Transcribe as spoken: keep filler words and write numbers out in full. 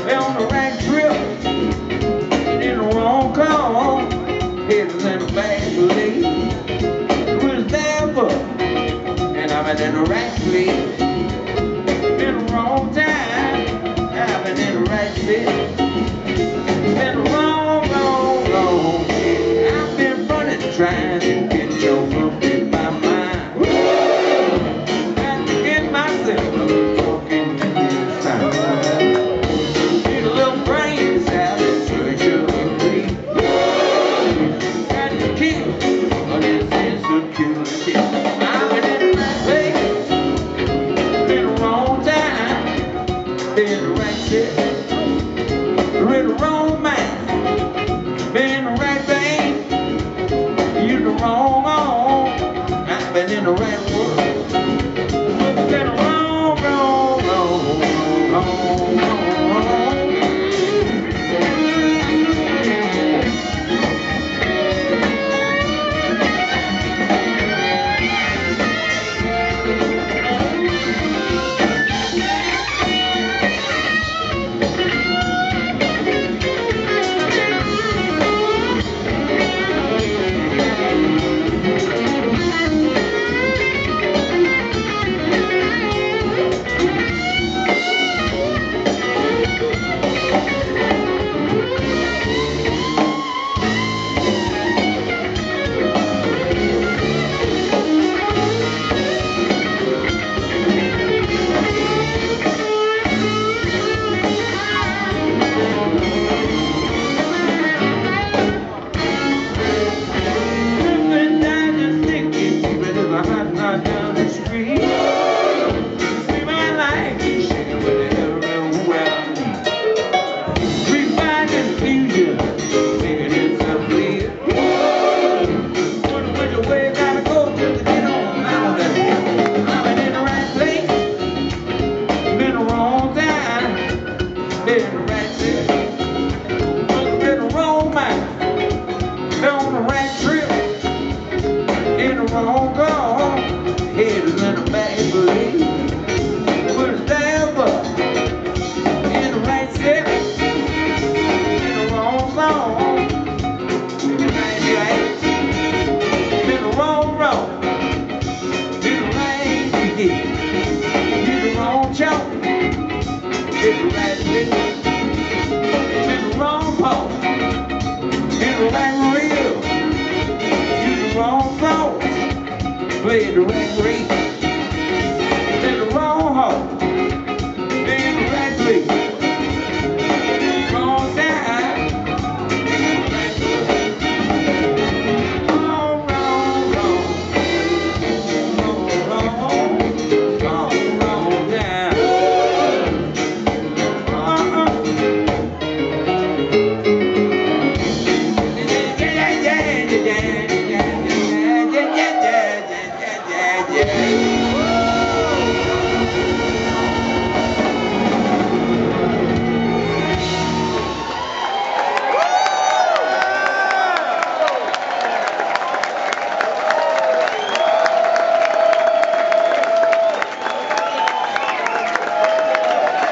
on the right trip, in the wrong car, headed in the bad place. It was never, and I've been in the right place, in the wrong time, I've been in the right place. Been wrong, wrong, wrong. I've been running, trying to get your from in my mind. Got to get myself a little talking in this time. Need a little brains out in search of a breeze. Got to kill all this insecurity. I've been in the right place, in the wrong time, in the right place. We're in the wrong mind, been in the right thing, you're the wrong on, I've been in the right world, been wrong, wrong, wrong, wrong, wrong, wrong. Down the street, we might like to share with everyone. We find confusion, making it so clear. Wonder which way gotta go just to get on out of here. I've been in the right place, been the wrong time, been in the right city, been the wrong mind, been on the right trip, in the wrong car. Headed in a bad place, was never in the right step, in the wrong song, in the right place, in the wrong road, in the right ticket, in the wrong chalk, in the right place, in the wrong pole, in the right reel, in the wrong song. Play the right rate.